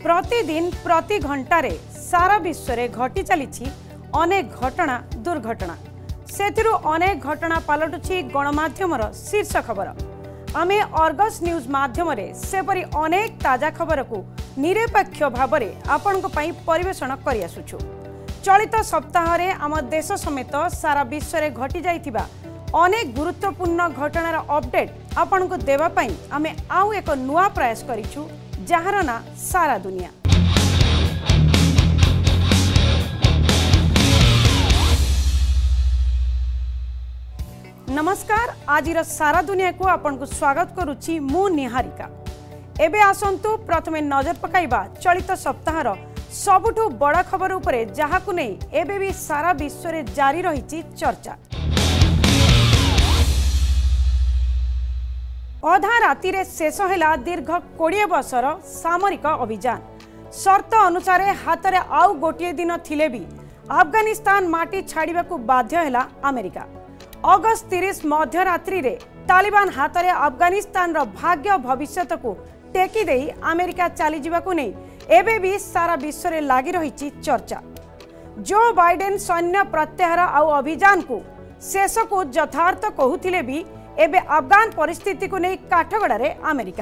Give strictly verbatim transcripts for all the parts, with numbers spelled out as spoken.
प्रतिदिन प्रति घंटारे सारा विश्व में घटी चली अनेक घटना दुर्घटना सेथिरु अनेक घटना पलटुछि गणमाध्यमर शीर्ष खबर। आमे अर्गस न्यूज माध्यम सेपरी अनेक ताजा खबर को निरपेक्ष भाव में आपण परिवेषण कर आसुछु। चलित सप्ताह रे आम देश समेत सारा विश्व में घटी जाइथिबा अनेक गुरुत्वपूर्ण घटनार अपडेट आपण को देवा पई आमे आउ एक नुआ प्रयास करिछु जहार ना सारा दुनिया। नमस्कार, आज सारा दुनिया को आपन को स्वागत करुछि मु निहारिका। एबे आसंतु प्रथमे नजर पकाइबा चलित सप्ताहर सबुठु बड़ खबर उपरे जहाकु नै एबे भी सारा विश्व रे जारी रहिछि चर्चा। अधा राति रे शेष हैला दीर्घ कोड़े वर्षर सामरिक अभियान। शर्त अनुसार हाथ रे आउ गोटे दिन थिले भी अफगानिस्तान माटी छाड़िबाकु बाध्य हैला अमेरिका। अगस्त तीस मध्यरात्रि रे तालिबान हाथ रे अफगानिस्तान रो भाग्य भविष्यत को टेकी देई अमेरिका चली जिबाकु नै एबे भी सारा विश्व रे लागि रहिछि चर्चा। जो बाइडेन सैन्य प्रत्याहार आउ अभियान को शेष को यथार्थ कहूथिले भी एबे अफगान परिस्थिति को नहीं काठगड़ा रे अमेरिका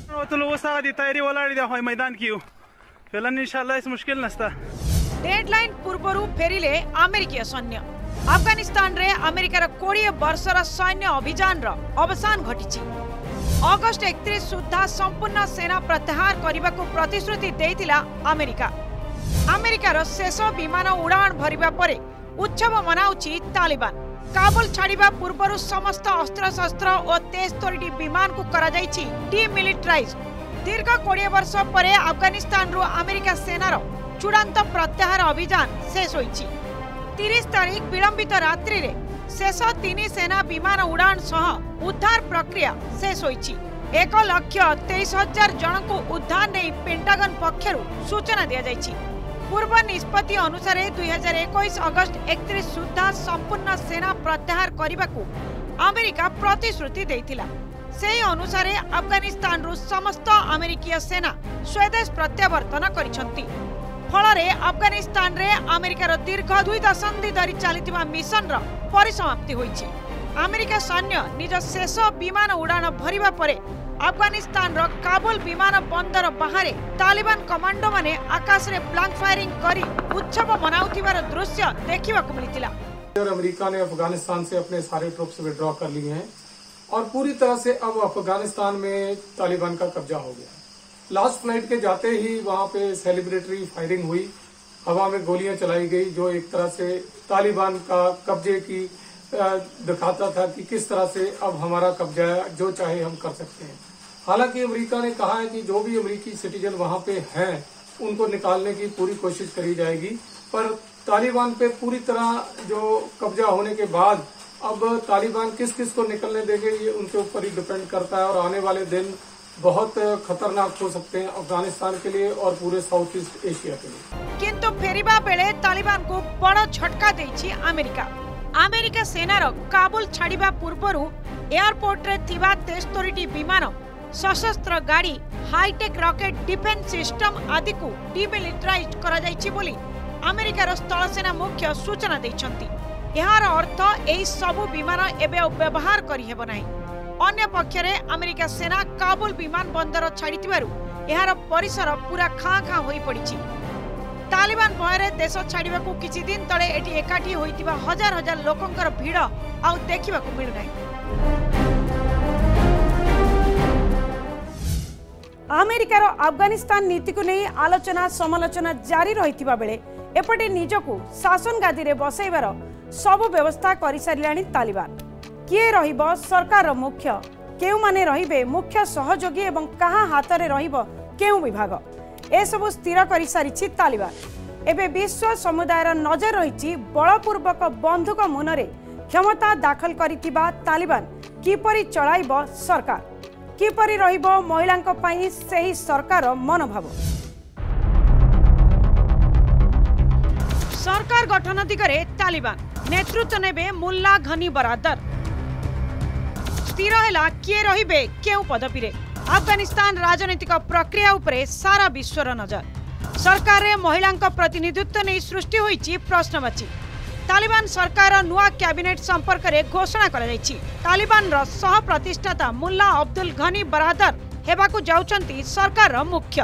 मैदान की इंशाल्लाह इस मुश्किल नस्ता डेडलाइन पूर्वरु फेरिले अमेरिकीय सैन्य। अफगानिस्तान रे अमेरिकार कोड़े वर्षर सैन्य अभियान रो अवसान घटिछि। अगस्त एकतीस सुधा संपूर्ण सेना प्रत्याहार करने को प्रतिश्रुति देइतिला अमेरिका। अमेरिकार शेष विमान उड़ान भरिबा परे उत्सव मनाउछि तालिबान। काबुल छाड़िबा पूर्वरु समस्त अस्त्र शस्त्र और तेस्तरी विमान को करा जाइछि डिमिलिटराइज। दीर्घ कोड़े वर्ष परे अफगानिस्तान रु अमेरिका सेनार चूड़ांत प्रत्याहार अभियान शेष होइछि। तीस तारीख विलंबित रात्रि रे शेष तीन सेना विमान उड़ान सह उद्धार प्रक्रिया शेष होइछि। एक लक्ष तेईस हजार जन को उद्धार नहीं पेंटागन पक्षरु सूचना दिया जाइछि। पूर्व निष्पत्ति अनुसार दुई हजार इक्कीस अगस्त एकतीस सुधा संपूर्ण सेना प्रत्याहार करने को अमेरिका प्रतिश्रुति देइथिला। सेही अनुसार अफगानिस्तान रु समस्त अमेरिकीय सेना स्वदेश प्रत्यावर्तन करिसंती। फलरे अफगानिस्तान रे अमेरिकार दीर्घ दुई दशंधि धरी चलिथिबा मिशन रो परिसमाप्ति होइछि। अमेरिका सैन्य निज शेष विमान उड़ान भरिबा परे अफगानिस्तान रो काबुल विमान बंदर बाहर तालिबान कमांडो माने आकाश रे ब्लैंक फायरिंग करी उत्सव मनाउथिबार दृश्य देखिबा को मिलितिला। अमेरिका ने अफगानिस्तान से अपने सारे ट्रूप्स विड्रॉ कर लिए हैं और पूरी तरह से अब अफगानिस्तान में तालिबान का कब्जा हो गया। लास्ट फ्लाइट के जाते ही वहां पे सेलिब्रेटरी फायरिंग हुई, हवा में गोलियां चलाई गई, जो एक तरह से तालिबान का कब्जे की दिखाता था कि किस तरह से अब हमारा कब्जा है, जो चाहे हम कर सकते हैं। हालांकि अमेरिका ने कहा है कि जो भी अमेरिकी सिटीजन वहां पे हैं उनको निकालने की पूरी कोशिश करी जाएगी, पर तालिबान पे पूरी तरह जो कब्जा होने के बाद अब तालिबान किस किस को निकलने देंगे ये उनके ऊपर ही डिपेंड करता है और आने वाले दिन बहुत खतरनाक हो सकते हैं अफगानिस्तान के लिए और पूरे साउथ ईस्ट एशिया के लिए। किंतु फेरिबा बेले तालिबान को बड़ झटका देछि अमेरिका। अमेरिका सेनार काबुल छाड़िबा पूर्वरु एयरपोर्ट रे थिबा तेस्तरी विमान, सशस्त्र गाड़ी, हाईटेक रॉकेट डिफेंस सिस्टम आदि को डिमिलिटराइज करा जाइछि बोली अमेरिकार स्थल सेना मुख्य सूचना दैछंती। एहार अर्थ एही सबु विमान एबे व्यवहार करि हेबो नाही। अन्य पक्षरे अमेरिका सेना काबुल विमान बंदर छाड़िथिबारु एहार परिसर पूरा खाँ खाँ होई पड़िछि। तालिबान भୟରେ देश छाड़िबा को किछि दिन तळे एटी एकाठी होइतिबा हजार हजार लोकंकर भीड़ आउ देखिबा को मिलु नाही। अमेरिकार अफगानिस्तान नीति को नहीं आलोचना समालोचना जारी रहितिबा बेले एपटे निजको शासन गादी रे बसाइबार सब व्यवस्था करि सारिलाणी तालिबान। किए रहिबो सरकार मुख्य, केउ माने रहिबे मुख्य सहयोगी एवं कहा हाथ रे रहिबो केउ विभाग, ए सब स्थिर करि सारिछि तालिबान। एबे विश्व समुदायर नजर रहिछि बलपूर्वक बंधुक मुनरे क्षमता दाखल करितिबा तालिबान किपरि चलाइबो सरकार, किपरि रहिबो महिलांक पई सेही सरकार मनोभाव। सरकार गठन दिगरे तालिबान नेतृत्व नेबे मुल्ला घनी बरादर। स्थिर हैला किए रहिबे केउ पदपी रे। अफगानिस्तान राजनीतिक प्रक्रिया उपरे सारा विश्वर नजर। सरकार रे महिलांका प्रतिनिधित्व नहीं सृष्टि होईची प्रश्नवाची। तालिबान सरकार नुआ कैबिनेट संपर्क में घोषणा करा जायछि। तालिबान रो सह प्रतिष्ठाता मुल्ला अब्दुल घनी बरादर हेबाकू जाउछंती सरकार रो मुख्य।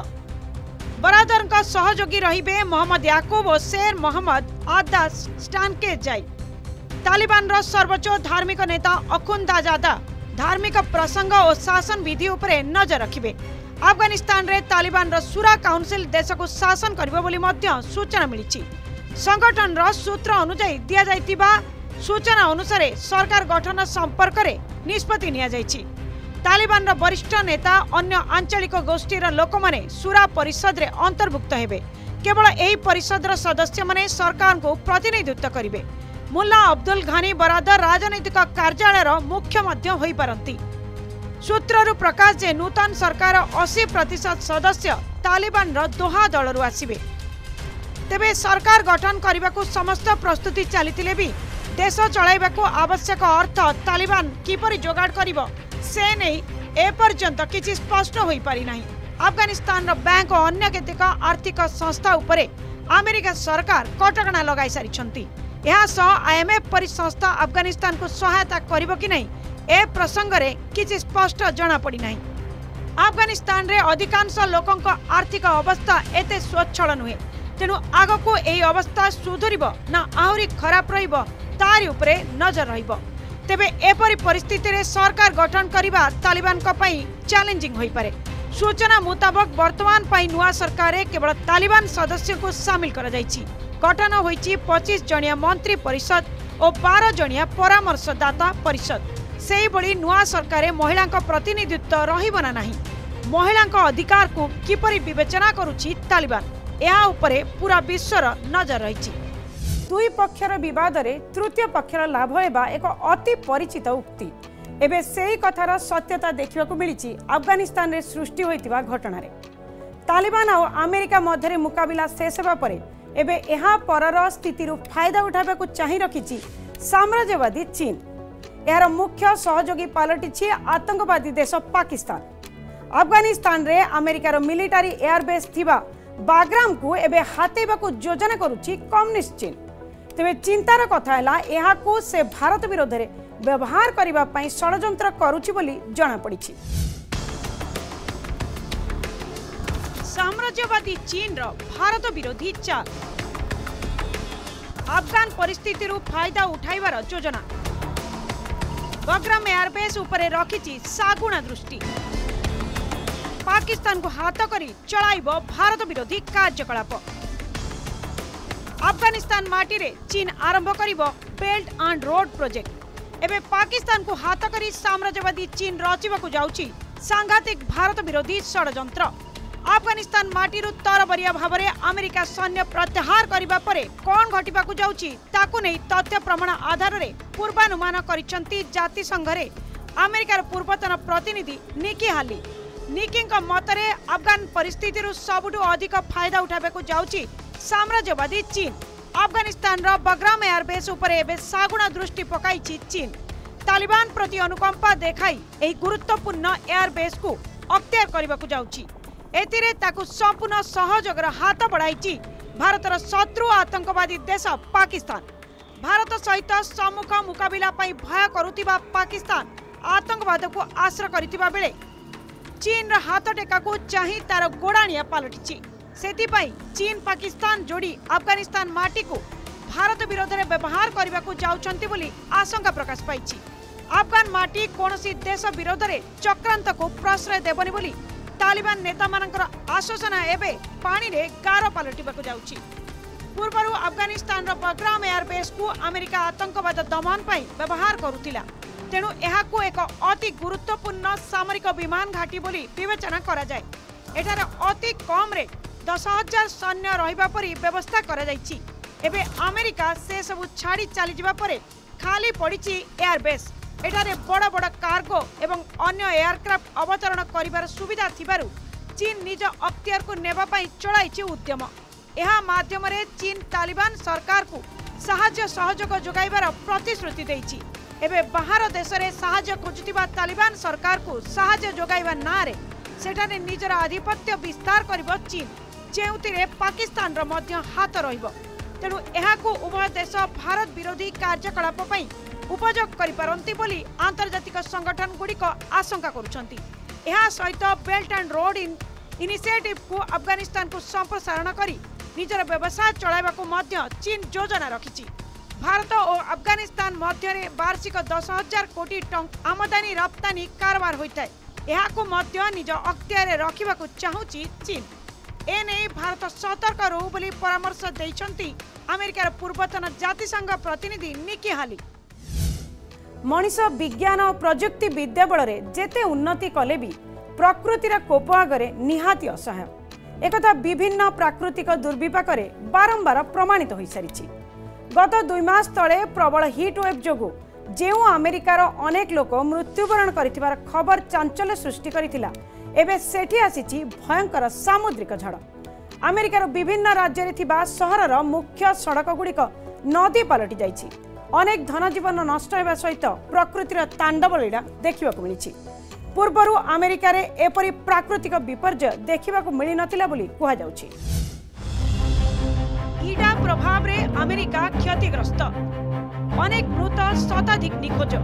बरादर का सहयोगी रहिबे मोहम्मद याकूब और शेर मोहम्मद आदास स्टानके जाई। तालिबान रो सर्वोच्च धार्मिक नेता अखुंदाजादा धार्मिक प्रसंग और शासन विधि उपरे नजर रखिबे। अफगानिस्तान रे तालिबान रो सुरा काउंसिल देश को शासन करिबो बोली मध्य सूचना मिलिछि। संगठन रो सूत्र अनुसार दिया जाइतिबा सूचना अनुसार सरकार गठन संपर्क रे निष्पत्ति निया जाइछि। तालिबान रो वरिष्ठ नेता अन्य आंचलिक गोष्ठीर लोक माने सुरा परिषद रे अंतर्भुक्त हेबे। केवल एही परिषद रो सदस्य माने सरकार को प्रतिनिधित्व करिवे। मुल्ला अब्दुल घनी बरादर राजनैतिक कार्यालय रो मुख्य मध्य होई पारंती। सूत्ररु प्रकाश जे नूतन सरकार अस्सी प्रतिशत सदस्य तालिबान रो दोहा दलरु आसिबे। तेबे सरकार गठन करने समस्त प्रस्तुति चली भी देश चलाइबाकू आवश्यक अर्थ तालिबान किपरि जोगाड़ करिबो से नहीं एपर्यंत किछि स्पष्ट होई पारि नाही। अफगानिस्तान रो बैंक और अन्य केतेक आर्थिक संस्था उपरे अमेरिका सरकार कटकणा लगाई सारिछंती। यह सह आईएमएफ परि संस्था अफगानिस्तान को सहायता करिबो कि नहीं ए प्रसंग रे किछि स्पष्ट जना पड़ी नाही। अफगानिस्तान रे अधिकांश लोकंक आर्थिक अवस्था एते स्वच्छल नुहे। तेणु आगको एही अवस्था सुधरिबो ना आहुरी खराब रहिबो तारि उपरे नजर रहिबो। तेबे एपरि परिस्थिति रे सरकार गठन करिबा तालिबान को पई चैलेंजिंग होई पारे। सूचना मुताबक वर्तमान पई नुआ सरकार रे केवल तालिबान सदस्य को शामिल करा जायछि। गठन होईछि पच्चीस जणिया मंत्री परिषद और बारह जणिया परामर्शदाता परिषद। सेही बळी नुआ सरकार रे महिला प्रतिनिधित्व रहिबो ना नाही। महिला अधिकार को किपरि विवेचना करूछि तालिबान या उपरे पूरा विश्वर नजर रही। दुई पक्षर विवाद रे तृतीय पक्षर लाभ हेबा एक अति परिचित उक्ति। एबे सेही कथार सत्यता देखिबा को मिलिछि अफगानिस्तान रे सृष्टि होइतिबा घटना रे। तालिबान और अमेरिका मध्य मुकाबिला शेष हेबा परे एबे एहा परर स्थिति रु फायदा उठाबा को चाहि रखिछि साम्राज्यवादी चीन। यार मुख्य सहयोगी पलटिछि आतंकवादी देश पाकिस्तान। अफगानिस्तान रे अमेरिकार मिलिटारी एयरबेस थिबा बाग्राम को एबे हातेबा को योजना करुछि कम्युनिस्ट चीन। तेबे चिंतार कथा हैला एहा को से भारत विरोध रे व्यवहार करिबा पई षडयंत्र करुछि बोली जणा पड़िछि। साम्राज्यवादी चीन रो भारत विरोधी चाल। अफगान परिस्थिति रु फायदा उठाइबार योजना। बाग्राम एयरबेस उपरे रखिछि सागुणा दृष्टि। पाकिस्तान को हाथ करी चलाइबो भारत विरोधी कार्यकलाप। अफगानिस्तान माटी रे चीन आरंभ करिबो बेल्ट एंड रोड प्रोजेक्ट। एबे पाकिस्तान को हाथ करी साम्राज्यवादी चीन रचिबाकू जाउछि सांघातिक भारत विरोधी षडयंत्र। अफगानिस्तान माटी रु तरबरिया भावरे अमेरिका सैन्य प्रत्याहार करिबा परे कोन घटिबाकू जाउछि ताकू नै तथ्य प्रमाण आधार रे पूर्वानुमान करिसंती जाति संघ रे अमेरिकार पूर्वतन प्रतिनिधि निकी हाली। निकी मतरे अफगान परिस्थिति रु सबुठु अधिक फायदा उठाबेकू जाउछि साम्राज्यवादी चीन। अफगानिस्तान रो बाग्राम एयरबेस उपरे एबे सागुणा दृष्टि पकाइछि चीन। तालिबान प्रति अनुकंपा देखाई एही गुरुत्वपूर्ण एयरबेस को अख्तियार करबाकू जाउछि। एथिरे ताकू संपूर्ण सहयोगर हाथ बढ़ाइछि भारतर शत्रु आतंकवादी देश पाकिस्तान। भारत सहित सम्मुख मुकाबिला पई भय करुतिबा पाकिस्तान आतंकवाद को आश्रय करितिबा बेले चीन हाथ टेका को चाही तार गोड़ाणिया पलटिछि। सेथिपाई चीन पाकिस्तान जोड़ी अफगानिस्तान माटी को भारत विरोध में व्यवहार करने को जाउछंती बोली आशंका प्रकाश पाइछि। अफगान माटी कोनोसी देश विरोध में चक्रांत को प्रश्रय देबनी बोली तालिबान नेता मानकर आश्वासन एबे पानी रे गार पलटिबाकू जाउछि। पूर्वरु अफगानिस्तान रो बाग्राम एयरबेस को अमेरिका आतंकवाद दमन पई व्यवहार करुथिला। तेणु एहाकू एक अति गुरुत्वपूर्ण सामरिक विमान घाटी बोली विवेचना करा जाय। एठारे अति कम रे दस हजार सैन्य रहिबा परी व्यवस्था करा जायछि। एबे अमेरिका से सब छाड़ी चली जिबा परे खाली पड़िछि एयरबेस। एठारे बड़ बड़ कार्गो एवं अन्य एयरक्राफ्ट अवतरण करिबार सुविधा थिबारु चीन निज अख्तियार को नेबा पई चलाइछि उद्यम। एहा माध्यम रे चीन तालिबान सरकार को सहायता सहयोग जोगाइबार प्रतिश्रुति दैछि। एबे बाहर देश रे सहायता खोजुतिबा तालिबान सरकार को सहायता जोगाइबा नारे सेठाने निजर आधिपत्य विस्तार करिबो चीन। जेउतिरे पाकिस्तान रो मध्य हाथ रहिबो। तेणु एहाकु उभय देश भारत विरोधी कार्यकलाप पई उपयोग करि पारंती बोली आंतर्जातिक संगठन गुड़िक आशंका करुछंती। एहा सहित belt and road in initiative को अफगानिस्तान को संप्रसारण करी निजर व्यवसाय चलाइबाकू मध्य चीन योजना रखिछि। भारत और अफगानिस्तान मध्य वार्षिक दस हजार कोटी टंका आमदानी रप्तानी कारबार होइताय। एहाकू मध्य निज अख्तियारे रखिबाकू चाहुछि चीन। एने भारत सतर्क रहू बोली परामर्श दैछंती अमेरिकार पूर्वतन जातिसंघ प्रतिनिधि निकी हाली। मनीष विज्ञान और प्रजुक्ति विद्या बଳରେ जेते उन्नति कले भी प्रकृतिर कोप आगरे निहाती असहाय। एकथा विभिन्न प्राकृतिक दुर्विपाकरे बारंबार प्रमाणित हो सारी। गत दुई मास तले प्रबल हिट वेव जोगु जेउ अमेरिकार अनेक लोक मृत्युवरण करिथिबार खबर चांचल्य सृष्टि करिथिला, एबे सेठी आसीछि भयंकर सामुद्रिक झड़। अमेरिकार विभिन्न राज्य रे थिबा सहरर मुख्य सड़क गुड़िक नदी पलटि जाइछि। अनेक धनजीवन नष्ट होगा सहित प्रकृतिर तांडव लीला देखा मिली। पूर्वर अमेरिकार एपरी प्राकृतिक विपर्यय देखा मिल नथिला बोली कुहा जाउछि। इडा प्रभाव रे अमेरिका क्षतिग्रस्त, अनेक मृत शताधिक निखोज।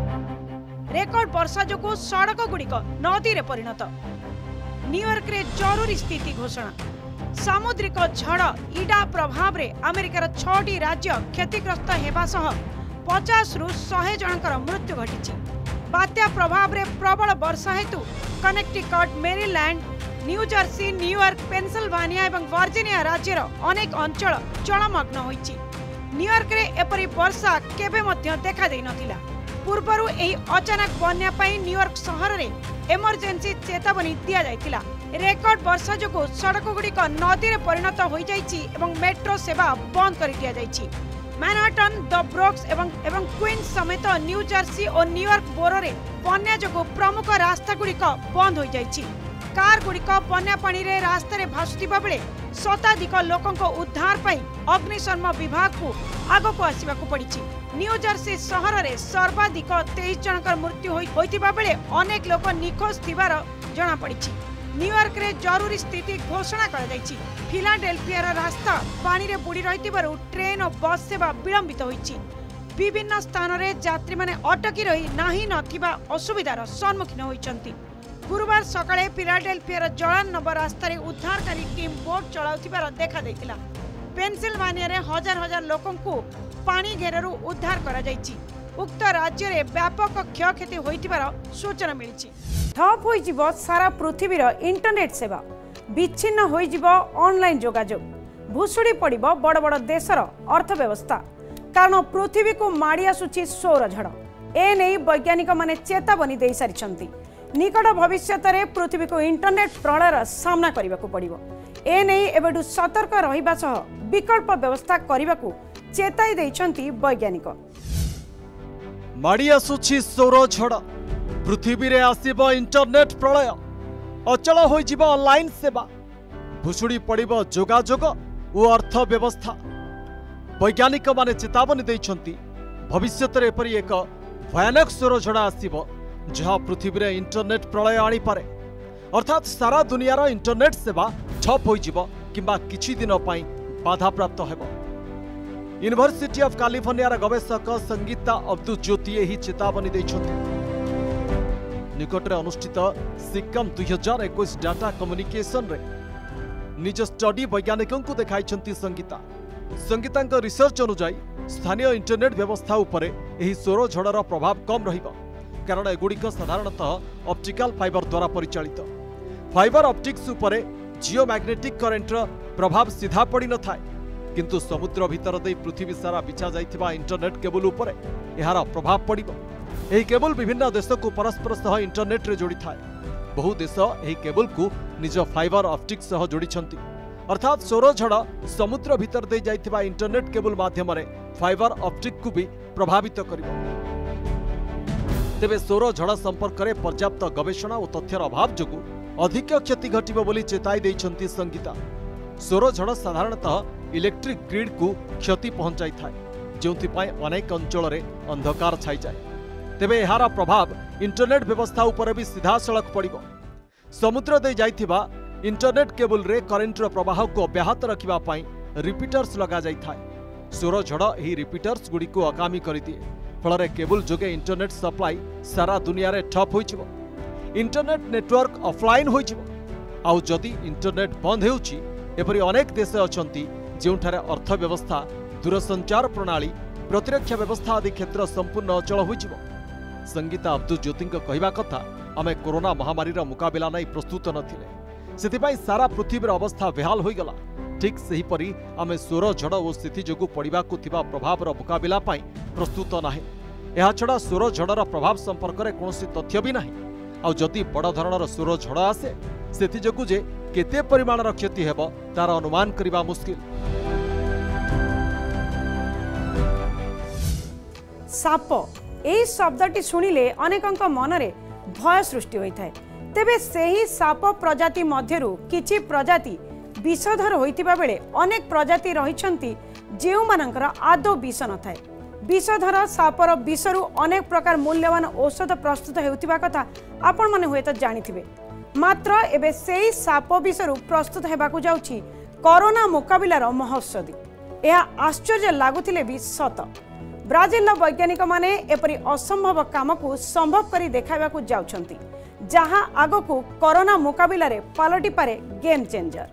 रेकर्ड वर्षा जोगु सड़क गुड़िक नदी रे परिणत। न्यूयॉर्क रे जरूरी स्थिति घोषणा। सामुद्रिक झड़ इडा प्रभाव रे अमेरिकार छटी राज्य क्षतिग्रस्त हेबा सह पचास रु सौ जनकर मृत्यु घटी। बात्या प्रभाव रे प्रबल वर्षा हेतु Connecticut, Maryland, New Jersey, New York, Pennsylvania और वर्जिनिया राज्यर अनेक अंचल जलमग्न होइछि। न्यूयॉर्क रे एपरी वर्षा केबे मध्य देखा देई नथिला। पूर्वरु एही अचानक बन्या पई न्यूयॉर्क शहर रे इमरजेंसी चेतावनी दिया जायतिला। रेकर्ड वर्षा जोगु सड़क गुड़िक नदी रे परिणत होई जाइछि एवं मेट्रो सेवा बंद कर दिया जाइछि। मैनहट्टन, द ब्रोक्स एवं एवं क्वींस समेत न्यू जर्सी और न्यूयॉर्क बोरो रे बन्या जोगु प्रमुख रास्ता गुड़िक बंद हो जाइछि। कार गुड़िक बन्या पानी रे रास्ता रे भासुतिबा बेले शताधिक लोकंको उद्धार पई अग्निशम विभाग को आगको आसिबाकू पड़िछि। न्यू जर्सी शहर रे सर्वाधिक तेईस जनकर मृत्यु होइतिबा बेले अनेक लोक निखोज थिबार जणा पड़िछि। न्यूयॉर्क रे जरूरी स्थिति घोषणा कर जाइछि। फिलाडेल्फियार रास्ता पानी रे बुड़ी रहितिबारु ट्रेन और बस सेवा विलंबित होइछि। विभिन्न स्थान रे यात्री माने अटकी रही नाही नथिबा असुविधार सम्मुखीन होइछन्ति। गुरुवार सकाळे फिलाडेल्फियार जलानब रास्ता रे उद्धारकारी टीम बोट चलाउथिबार देखा दैतिला। पेनसिल्वानिया रे हजार हजार लोकंकु पानी घेररु उद्धार करा जाइछि। उक्त राज्य रे व्यापक क्षयक्षति होइतिबार सूचना मिलिछि। ठप होई जिवो सारा पृथ्वीर इंटरनेट सेवा, विच्छिन्न होई जिवो ऑनलाइन जोगाजोग, भूसुड़ी पड़िबो बड़ बड़ देशर अर्थव्यवस्था। कारण पृथ्वी को माड़ी आसुछि सौर झड़। ए नै वैज्ञानिक माने चेतावनी देई सारिछन्ति। निकट भविष्यत रे पृथ्वी को इंटरनेट प्रलयर सामना करिबाकू पड़िबो। ए नै एबेडु सतर्क रहिबा सह विकल्प व्यवस्था करिबाकू चेताई दैछन्ति वैज्ञानिक। माड़ी आसुछि सौर झड़, पृथ्वी रे आसीबो इंटरनेट प्रलय, अचल होई जिवो ऑनलाइन सेवा, भुसुड़ी पड़िबो जोगाजोग और अर्थव्यवस्था। वैज्ञानिक माने चेतावनी दैछन्ति भविष्यत रे एपरि एक भयानक सौर झड़ आसीबो जहाँ पृथ्वी रे इंटरनेट प्रलय आनी पारे। अर्थात सारा दुनियार इंटरनेट सेवा ठप होई जिवो किंबा किछि दिन पई बाधा प्राप्त हेबो। यूनिवर्सिटी ऑफ कैलिफोर्निया गवेषक संगीता अब्दु ज्योति एही चेतावनी दैछन्ति। निकटरे अनुष्ठित सिक्कम दुई हजार एक डाटा कम्युनिकेशन रे निज स्टडी वैज्ञानिकों को देखाइछन्ति संगीता। संगीता रिसर्च अनुसार स्थानीय इंटरनेट व्यवस्था उपरे एही सौर झड़र प्रभाव कम रहिबो, कारण एगुड़िक साधारणतः ऑप्टिकल फाइबर द्वारा परिचालित। फाइबर ऑप्टिक्स उपरे जियोमैग्नेटिक करेंटर प्रभाव सीधा पड़ी न थाए, किंतु समुद्र भीतर दे पृथ्वी सारा बिछा जाइथिबा इंटरनेट केबल उपरे एहार प्रभाव पड़िबो। एही केबल विभिन्न देश को परस्पर सह इंटरनेट रे जोड़ी थाए। बहु देश एही केबल को निज फाइबर ऑप्टिक्स सह जोड़िछन्ति। अर्थात सौर झड़ समुद्र भीतर दे जाइथिबा इंटरनेट केबल माध्यम रे फाइबर ऑप्टिक को भी प्रभावित करिबो। तेबे सौर झड़ संपर्क में पर्याप्त गवेषणा और तथ्यर अभाव जोगु अधिक क्षति घटिबो बोली चेताई दैछन्ति संगीता। सौर झड़ साधारणतः इलेक्ट्रिक ग्रिड को क्षति पहुंचाई थाए, जोंथिपाई अनेक अंचल रे अंधकार छाई जाए। तेबे एहार प्रभाव इंटरनेट व्यवस्था उपर भी सीधा सड़क पड़िबो। समुद्र दे जाइथिबा इंटरनेट केबल रे करेन्टर प्रवाह को अब्याहत रखिबा पाई रिपीटर्स लगा जाई थाए। सौर झड़ एही रिपीटर्स गुडी को अकामी करि दिए, फल केबल जोगे इंटरनेट सप्लाई सारा दुनिया रे ठप होइजिवो। इंटरनेट नेटवर्क ऑफलाइन होइजिवो। आउ जदि इंटरनेट बंद हेउची एपरि अनेक देश अछंती जेउठारे अर्थव्यवस्था, दूरसंचार प्रणाली, प्रतिरक्षा व्यवस्था आदि क्षेत्र संपूर्ण अचल होइजिवो। संगीता अब्दुल ज्योति कहवा कथा आमे कोरोना महामारी मुकाबिला नहीं प्रस्तुत नथिले, सेथिपाई सारा पृथ्वीर अवस्था बेहाल होइगला। ठीक सेहीपरि आमे सौर झड़ और स्थिति जोगु पड़िबाकु थिबा प्रभावर मुकाबिला पाई प्रस्तुत नाही। एहा छड़ा सौर झड़र प्रभाव संपर्क में कौनसी तथ्य भी नाही। आउ जदि बड़ धरणर सौर झड़ आसे सेथि जोगु जे केते परिमाणर क्षति हेबो तार अनुमान करिबा मुश्किल। साप एही शब्दटी शुणिले अनेकंक मनरे भय सृष्टि होइथाय। तेबे सेही साप प्रजाति मध्यरु किछि प्रजाति विषधर होइतिबा बेले अनेक प्रजाति रहिछंती जेउ मानकर आदो विष न थाए। विषधर सापर विषरु अनेक प्रकार मूल्यवान औषध प्रस्तुत हेउतिबा कथा आपण माने हुए तो जानिथिबे। मात्र एबे सेही साप विषरु प्रस्तुत हेबाकु जाउछि कोरोना मुकाबिलार महौषधि। यह आश्चर्य लागुथिले भी सत। ब्राजिल वैज्ञानिक माने एपरि असंभव काम को संभव करी देखाइबाकु जाउछंती, जहां आगकु कोरोना मुकाबिलारे पालटी पारे गेम चेंजर।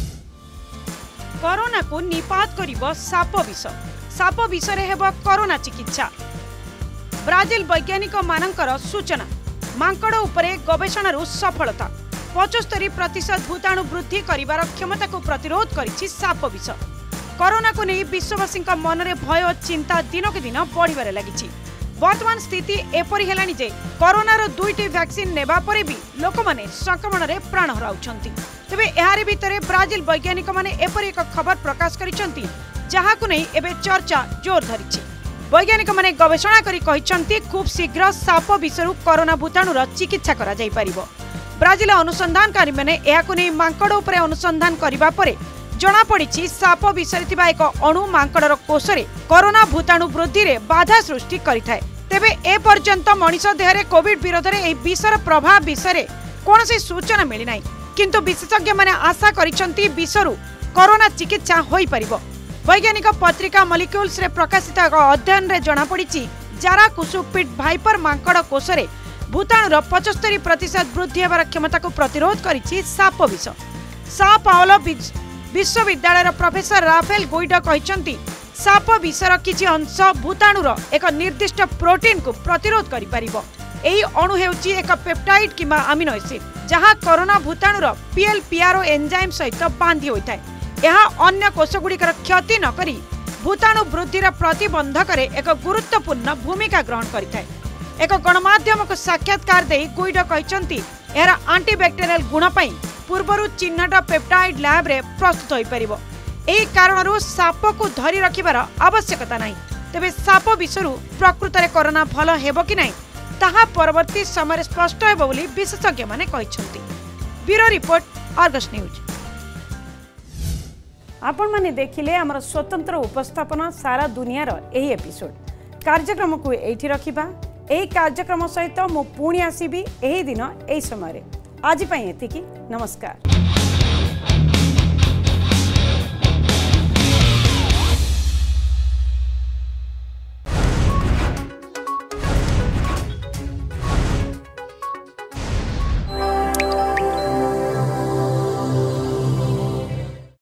कोरोना को निपात करिबो साप विष। साप विष रे हेबो कोरोना चिकित्सा। ब्राजिल वैज्ञानिक मानकर सूचना। मांकड़ उपरे गवेषणारू सफलता। पचहत्तर प्रतिशत भूताणु वृद्धि करिबार क्षमता को प्रतिरोध करिछि साप विष। कोरोना को नहीं विश्ववासी मनरे भय और चिंता दिनक दिन बढ़िबारे लागिछि। वर्तमान स्थिति एपरि हेलानि जे कोरोनार दुईटी वैक्सीन नेबा परे भी लोक माने संक्रमण रे प्राण हराउछंती। तबे एहारे भितरे ब्राजिल वैज्ञानिक माने एपरि एक खबर प्रकाश करिसंती जहाकु नहीं एबे चर्चा जोर धरिछि। वैज्ञानिक माने गवेषणा करी कहिसंती खूब शीघ्र साप विषरु कोरोना भूताणुर चिकित्सा करा जाई परिबो। ब्राजिल अनुसंधानकारी माने एहाकु नहीं मांकड़ उपरे अनुसंधान करिबा परे जना पड़ी साप विषय एक अणु मांकड़र कोषरे कोरोना भूताणु वृद्धि रे बाधा सृष्टि करिथाय। तेबे ए पर्यंत मनीष देहरे कोविड विरोध रे एही विषर प्रभाव विषय कौनसी सूचना मिली नाही, किंतु विशेषज्ञ माने आशा करिसंती विषरु कोरोना चिकित्सा होई परिबो। वैज्ञानिक पत्रिका मॉलिक्यूल्स रे प्रकाशित एक अध्ययन रे जना पड़ी जारा कुसुपिड भाइपर मांकड़ कोषरे भूताणुर पचहत्तर प्रतिशत वृद्धि हेबार क्षमता को प्रतिरोध करिछि साप विष। सा पाओलो विश्वविद्यालय प्रोफेसर राफेल गुइडो कहते साप विषर किछि अंश भूताणुर एक निर्दिष्ट प्रोटीन को प्रतिरोध करि परिबो। एही अणु हेउछि एक पेप्टाइड किंवा अमीनो एसिड जहां कोरोना भूताणुर पीएलपीआरओ एंजाइम सहित बांधी होइथाय। यह अन्य कोषगुड़िकर क्षति न करी भूताणु वृद्धिर प्रतिबंधक रे एक गुरुत्वपूर्ण भूमिका ग्रहण करिथाय। एक गणमाध्यम को साक्षात्कार दे गुइडो कहते एहर आंटीबैक्टेरियल गुण पई पूर्वरु चिन्हट पेप्टाइड लैब रे प्रस्तुत होई परिबो। एही कारणरू साप को धरी रखिबार आवश्यकता नाही। तेबे साप विषरु प्रकृत रे कोरोना भल हेबो कि नाही ताहा परवर्ती समय स्पष्ट हेबो बोली विशेषज्ञ माने कहिसंती। Bureau report, Argus news. आपण माने देखिले हमर स्वतंत्र उपस्थापना सारा दुनियार एही एपिसोड। कार्यक्रम को एठी रखिबा। एही कार्यक्रम सहित मो पुणी आसीबी एही दिन एही समय रे। आज पई एतिकी। नमस्कार।